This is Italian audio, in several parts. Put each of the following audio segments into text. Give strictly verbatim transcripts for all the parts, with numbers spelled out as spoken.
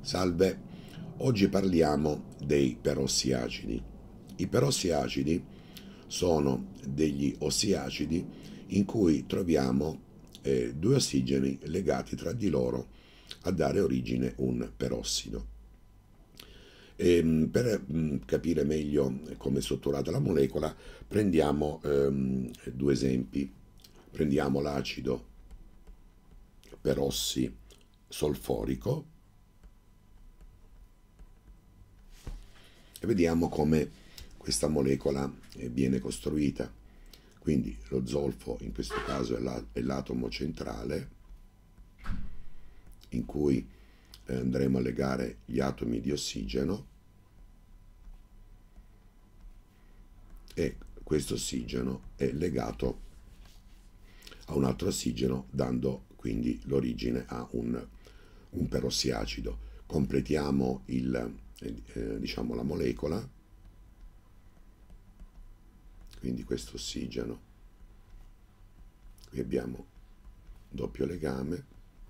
Salve, oggi parliamo dei perossi acidi. I perossi acidi sono degli ossi acidi in cui troviamo eh, due ossigeni legati tra di loro a dare origine a un perossido. E, per mh, capire meglio come è strutturata la molecola, prendiamo ehm, due esempi. Prendiamo l'acido perossi solforico e vediamo come questa molecola viene costruita. Quindi lo zolfo in questo caso è l'atomo centrale in cui andremo a legare gli atomi di ossigeno e questo ossigeno è legato a un altro ossigeno, dando quindi l'origine a un, un perossiacido. Completiamo il, eh, diciamo la molecola, quindi questo ossigeno, qui abbiamo doppio legame.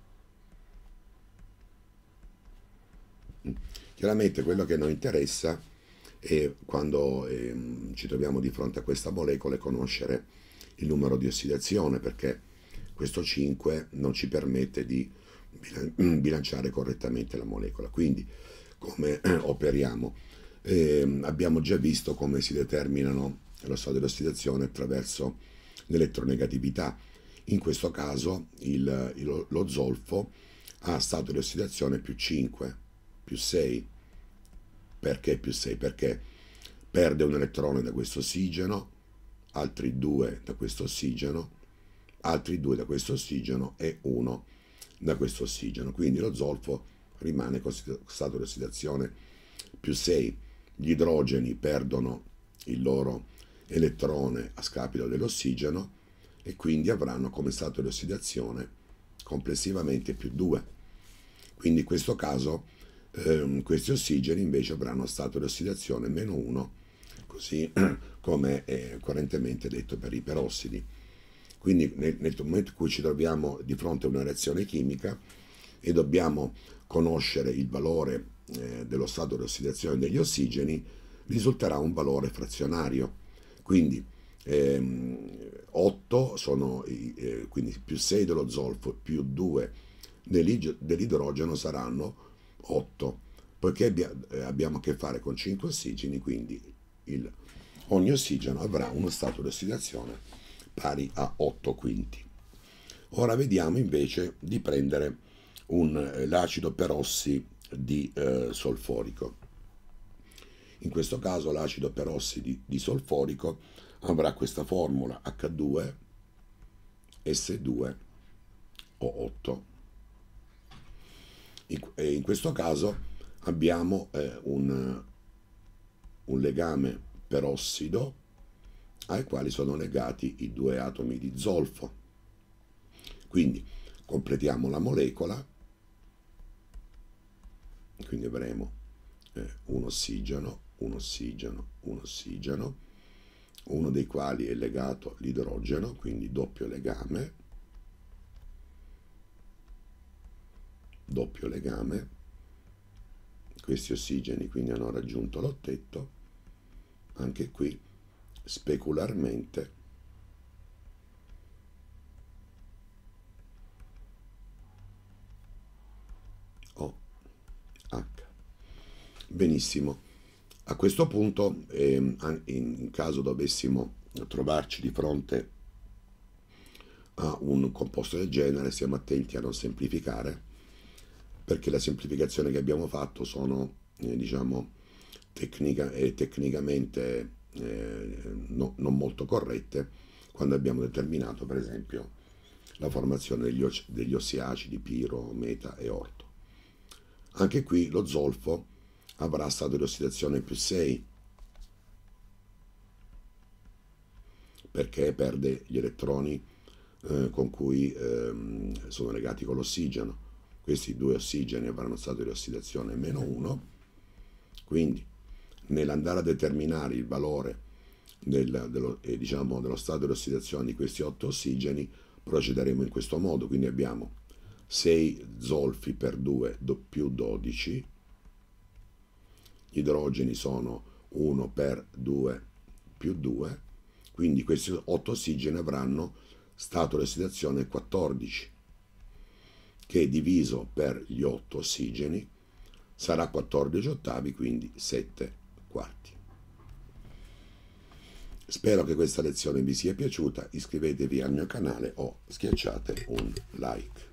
Chiaramente quello che noi interessa è, quando eh, ci troviamo di fronte a questa molecola, è conoscere il numero di ossidazione, perché questo cinque non ci permette di bilanciare correttamente la molecola. Quindi come operiamo? Eh, abbiamo già visto come si determinano lo stato di ossidazione attraverso l'elettronegatività. In questo caso il, il, lo zolfo ha stato di ossidazione più cinque, più sei. Perché più sei? Perché perde un elettrone da questo ossigeno, altri due da questo ossigeno, altri due da questo ossigeno e uno da questo ossigeno. Quindi lo zolfo rimane con stato di ossidazione più sei. Gli idrogeni perdono il loro elettrone a scapito dell'ossigeno e quindi avranno come stato di ossidazione complessivamente più due. Quindi in questo caso ehm, questi ossigeni invece avranno stato di ossidazione meno uno, così come è correntemente detto per i perossidi. Quindi nel, nel momento in cui ci troviamo di fronte a una reazione chimica e dobbiamo conoscere il valore eh, dello stato di ossidazione degli ossigeni, risulterà un valore frazionario. Quindi ehm, otto sono, eh, quindi più sei dello zolfo più due dell'idrogeno saranno otto, poiché abbiamo a che fare con cinque ossigeni, quindi il, ogni ossigeno avrà uno stato di ossidazione pari a otto quinti. Ora vediamo invece di prendere l'acido perossi di eh, solforico. In questo caso l'acido perossi di, di solforico avrà questa formula acca due esse due o otto. In, e in questo caso abbiamo eh, un, un legame perossido ai quali sono legati i due atomi di zolfo. Quindi completiamo la molecola, quindi avremo eh, un ossigeno, un ossigeno, un ossigeno, uno dei quali è legato all'idrogeno, quindi doppio legame, doppio legame, questi ossigeni quindi hanno raggiunto l'ottetto, anche qui specularmente O H. Benissimo. A questo punto, eh, in caso dovessimo trovarci di fronte a un composto del genere, stiamo attenti a non semplificare, perché la semplificazione che abbiamo fatto sono, eh, diciamo, tecnica e tecnicamente eh, no, non molto corrette, quando abbiamo determinato, per esempio, la formazione degli, degli ossi acidi piro, meta e orto. Anche qui lo zolfo avrà stato di ossidazione più sei, perché perde gli elettroni eh, con cui ehm, sono legati con l'ossigeno. Questi due ossigeni avranno stato di ossidazione meno uno, quindi nell'andare a determinare il valore del, dello, eh, diciamo, dello stato di ossidazione di questi otto ossigeni procederemo in questo modo. Quindi abbiamo sei zolfi per due più dodici, gli idrogeni sono uno per due più due, quindi questi otto ossigeni avranno stato di ossidazione quattordici, che diviso per gli otto ossigeni sarà quattordici ottavi, quindi sette quarti. Spero che questa lezione vi sia piaciuta, iscrivetevi al mio canale o schiacciate un like.